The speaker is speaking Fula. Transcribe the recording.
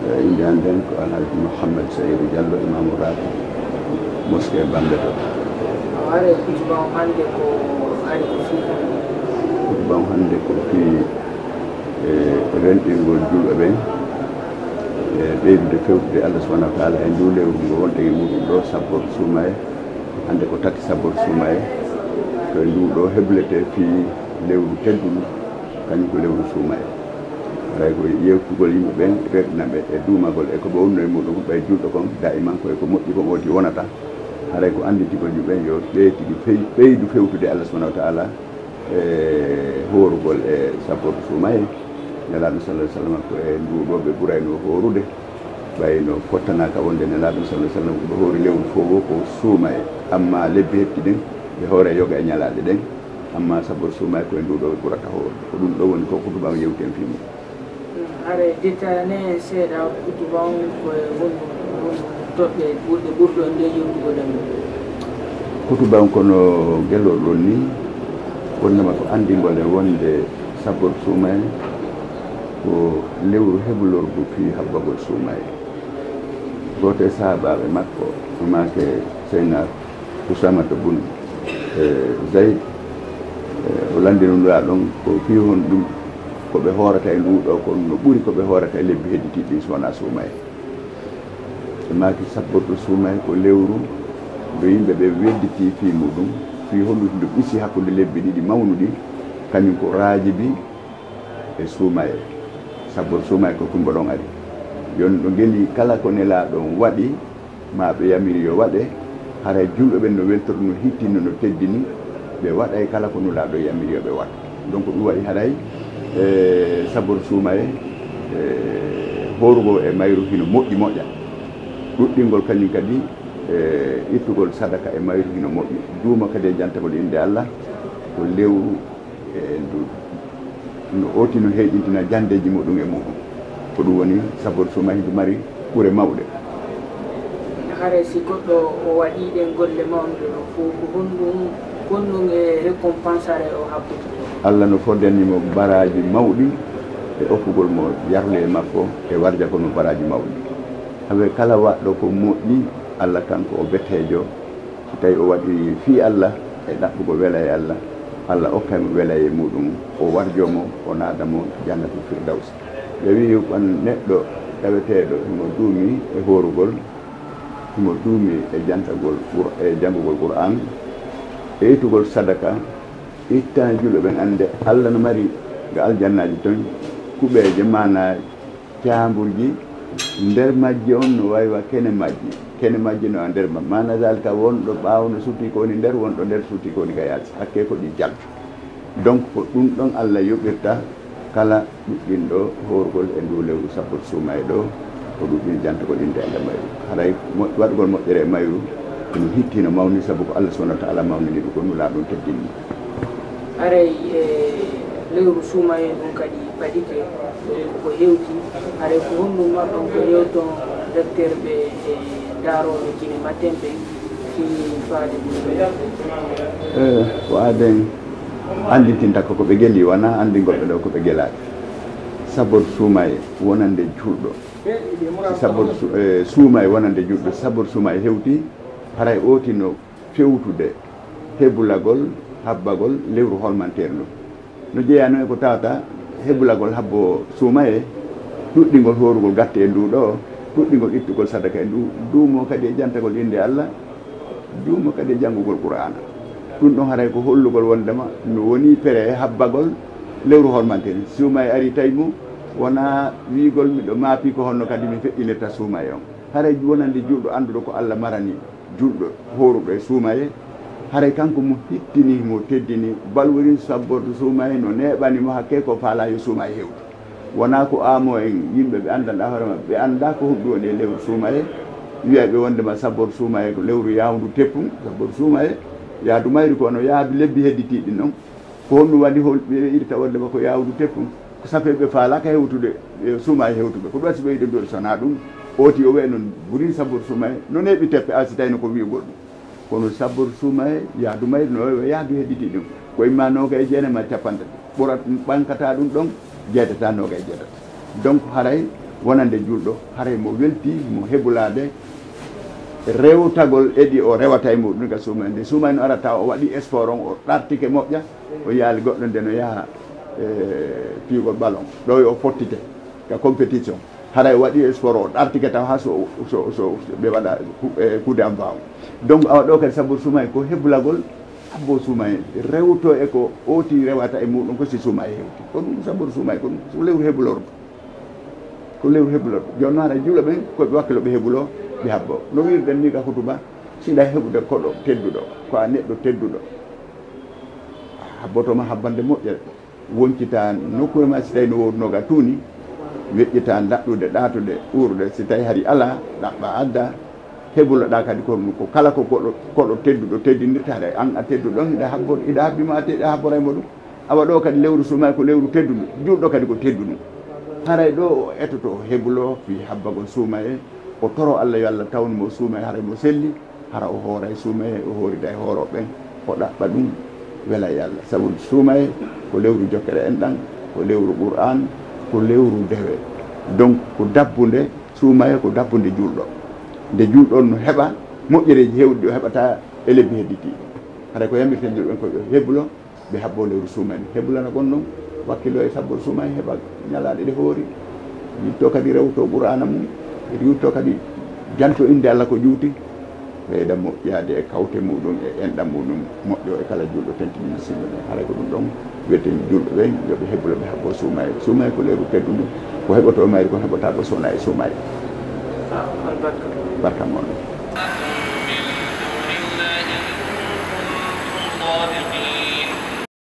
inde hannden ko alhaji Mouhammad Saydou Diallo imamu raɓe mosquée Bambe to are kutuba hande ko ari ko fi kutuba hande ko fi renɗingol julɓe ɓen ɓeydude fewtude Allah subahanahu wa taala e ndu lewru ngo wonde e muɗum ɗo sabbor suumaye hande ko tati sabbor suumaye to ndu ɗo heblete fi lewru tedduɗu kañum ko lewru suumaye aray ko yewtugol yimɓe ɓen rerɗinaɓe e duumagol e ko ɓe wonno e muɗum ɓay julɗo kon daiman koye ko moƴƴi ko ɓooti wonata haray ko anditigol yimɓe ɓen yo ɓeytigi ɓeydu fewtude Allah subahanahu wa taala e horugol e sabbor suumaye nelaɗo sallah sallam ko e nduɗo ɓe ɓurayno horude ɓayno fottanaka wonde nelaɗo sallah sallam ɓe hoori lewru fof ko suuma e amma lebbi hepti ɗen ɓe hoore yoga e ñalaɗe ɗen amma sabbor suuma e koye nduɗo ɓe ɓurata hoorde ko ɗum ɗo woni ko kutuba yewten fi mum are detane seeɗa kutuba on koye wonno toɓɓe ɓurɗe ɓurɗo nde yewtugoɗen kutuba on kono gelol ɗon ni wonnama ko andigol e wonde sabbor suuma e ko lewru heɓlordu fi habbagol suumaye goto e sahabaɓe makko make seyna Ousamata bun Zayd o landino nduɗa ɗon ko fi hon ɗum koɓe hoorata e nduɗo ko no ɓuuri koɓe hoorata e lebbi hedditiɗi sowona suumaye e make sabbordu suumaye ko lewru nde yimɓe ɓe wedditi fi muɗum fi hollude nde ɓisi hakkude lebbi ɗiɗi mawnuɗi kañum ko raajibi e suumaye sabbor suumaye ko tumba ɗon ari joni ɗo geeli kala ko nelaɗon waɗi ma ɓe yamiri yo waɗe haray julɓe ɓen no weltoto no hittino no teddini ɓe waɗay kala ko nulaɗo yamiri yo ɓe waɗa donc ɗum waɗi haray sabbor suumaye horugo e mayru hino moƴƴi moƴƴa ɗuɗɗingol kañum kadi ittugol sadaka e mayru hino moƴƴi duuma kadi e jantagol inde Allah ko lewru e ndu no oti no heƴintina jandeji muɗum e muɗum ko ɗum woni sabbor suuma hindu mari ɓuure mawɗe hare si goɗɗo o waɗi ɗen golle mawɗe ɗo fof ko honɗum e récompense are o habbutude Allah no foddanimo baraji mawɗi e okkugol mo yarle e makko e warja ko no baraji mawɗi hawe kala waɗɗo ko moƴƴi Allah kanko o bettejo so tawi o waɗi fi Allah e ɗaɓɓugo wela e Allah Allah okkaymo wela e muɗum o warjomo o naadamo jannatul firdaws ɓe wi on neɗɗo taweteɗo imo duumi e horugol imo duumi e jantagol e janngugol Qur'an e ittugol sadaka itta julɓe ɓen ande Allah no mari ga aljannaji ton kuɓeje mana caamburji nder majji on no waywa kene majji no a nder ma mana dalika wonɗo ɓaawo no sutti ko woni nder wonɗo nder sutti ko woni ka yaasi hakke ko ɗi jaltu donc ko ɗum ɗon Allah yoɓirta kala ɗuɗɗinɗo horgol e ndu lewru sabbor suumaye ɗo ko ɗuɗɗin jantagol inde ende mayru haray waɗugol moƴƴere e mayru no hitti no mawni sabu ko Allah subahanahu wa taala mawnini ɗum ko nula ɗum teddinni aray lewru suumaye ɗum kadi baɗike ko hewti haray ko honɗum marɗon ko yewton docteur ɓe e daroɓe kine maten ɓe fi faade ko aden andintinta ko ɓe geeli wona andigol ɓe ɗo ko ɓe gelaki sabbor suumaye wonande julɗo sabbor suumaye wonande julɗo sabbor suumaye hewti haray otino fewtude heɓulagol habbagol lewru holmantere ndu no jeeyano e ko tawata heɓulagol habbo suumaye ɗuɗɗingol horugol gatte e ndu ɗo ɗuɗɗingol ittugol sadaka e ndu duumo kadi e jantagol inde Allah duumo kadi e janngugol Qur'ana ɗum ɗon haray ko hollugol wondema no woni pere e habbagol lewru hormantere suumaye ari tawi mum wona wiigol miɗo maapi ko honno kadi mi feƴƴinirta suumaye on haray wonande julɗo annduɗo ko Allah marani julɗo horuɗo e suumaye haray kanko mo hittini mo teddini balwori sabborde suumaye no neɓanimo hakke ko faala yo suumaye hewti wona ko amo en yimɓe ɓe andanɗa hoore maɓɓe ɓe anda ko honɗum woni e lewru suumaye wiyaɓe wondema sabborde suumaye ko lewru yawndu teppum sabborde suumaye yaadu mayri ko no yaadu lebbi hedditiɗi noon ko honɗum waɗi ɓe irta wondema ko yawdu teppum ko sapeɓe faalaka hewtude suumaye hewtuɓe ko ɗum si ɓe yiɗe mbiɗo sona ɗum oti o ɓe noon ɓuuri sabborde suumaye no neɓi teppe asi tawino ko wiigol ɗum kono sabborde suumaye yaadu mayri no yaadu hedditi ɗum ko imma noga e jeenama capantati ɓurat ɓankata ɗum ɗon jeetata noga e jeetata donc haray wonande julɗo haray mo welti mo heɓulade rewtagol eɗi o rewata e muɗum ga suumay nde suumay no arata o waɗi sport on o ɗartike moƴƴa o yaali goɗɗo nde no yaha piigol ballon ɗo o fottite ka compétition haray waɗi sport o ɗartike taw ha so ɓe waɗa kuude en mbaw donc awa ɗo kadi sabu suumay ko heblagol abbo suumay rewto e ko oti rewata e muɗum ko si suumay hewti ko ɗum sabu suumay ko ɗum so lewru heblordo ko lewru heblordo joni noon haɗa juula ɓen koɓe wakkilo ɓe heɓulo ɓe habbo no wirɗen ni ka hutuba siɗa heɓude koɗo tedduɗo ko a neɗɗo tedduɗo habbotoma habbande moƴƴere woncita nokkure ma si tawi no wodnoga tuuni weƴƴita daɗɗude ɗatude ɓurde si tawi hari ala ɗaɓɓa adda heɓuloɗa kadi ko kala ko koɗo tedduɗo teddinirta haɗa an a tedduɗon iɗa habbima iɗa habboraymo ɗum awa ɗo kadi lewru sumay ko lewru tedduɗo julɗo kadi ko tedduɗum haray ɗo o etoto heɓulo fi habbagol suumaye o toro Allah yo Allah tawni mo suumaye haray mo selli hara o hooray suumaye o hoorida e hooroɓen o ɗaɓɓa ɗum wela e Allah sabu suumaye ko lewru jokkere enɗan ko lewru Qur'an ko lewru dewe donc ko dabbude suumaye ko dabbude julɗo nde julɗon no heɓa moƴƴereji hewɗi o heɓata e lebbi hedditiɗi haray ko yamirten julɓen ko heɓulo ɓe habbo lewru suumaye heɓulana gon ɗon wakkilo e sabbol suumaye heɓa ñalaɗe ɗe hoori yitto kadi rewto Qur'ana mum yitto kadi janto inde Allah ko juuti ɓeyda moƴƴade e kawte muɗum e enɗam muɗum moƴƴo e kala julɗo tentini musidɓe ɓe haray ko ɗum ɗon wiyeten julɗo ɓen yoɓe heɓulo ɓe habbo suumaye suumaye ko lewru teddudu ko heɓoto mayri ko heɓota ko sowona e suumaye barka moon